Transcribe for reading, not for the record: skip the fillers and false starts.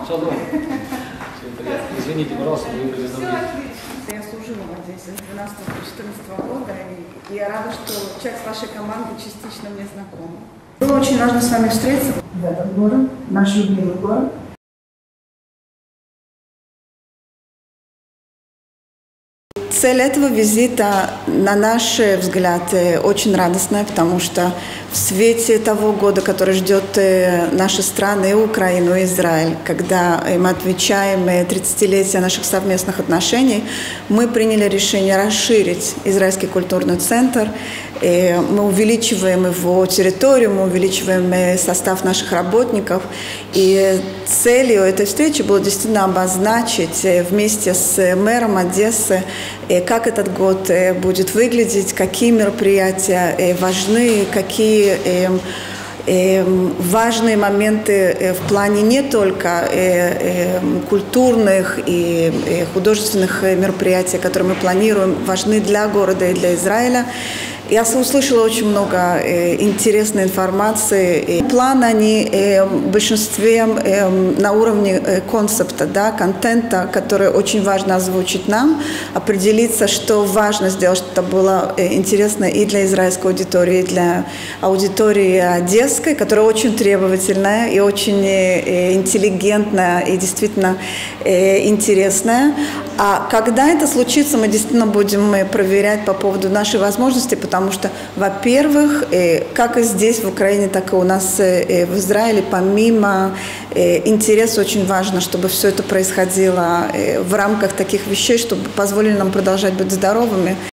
Шалом. Всем привет. Извините, пожалуйста, вы уведомления. Я служила в Одессе с 12 по 14 года, и я рада, что человек с вашей команды частично мне знаком. Было очень важно с вами встретиться в этот город, наш любимый город. Цель этого визита, на наш взгляд, очень радостная, потому что в свете того года, который ждет наши страны, и Украину, и Израиль, когда мы отмечаем 30-летие наших совместных отношений, мы приняли решение расширить Израильский культурный центр. Мы увеличиваем его территорию, мы увеличиваем состав наших работников. И целью этой встречи было действительно обозначить вместе с мэром Одессы, как этот год будет выглядеть, какие мероприятия важны, какие важные моменты в плане не только культурных и художественных мероприятий, которые мы планируем, важны для города и для Израиля. Я услышала очень много интересной информации. Планы, они в большинстве на уровне концепта, да, контента, который очень важно озвучить нам, определиться, что важно сделать, чтобы это было интересно и для израильской аудитории, и для аудитории одесской, которая очень требовательная и очень интеллигентная и действительно интересная. А когда это случится, мы действительно будем проверять по поводу нашей возможности, потому что, во-первых, как и здесь, в Украине, так и у нас в Израиле, помимо интереса, очень важно, чтобы все это происходило в рамках таких вещей, чтобы позволили нам продолжать быть здоровыми.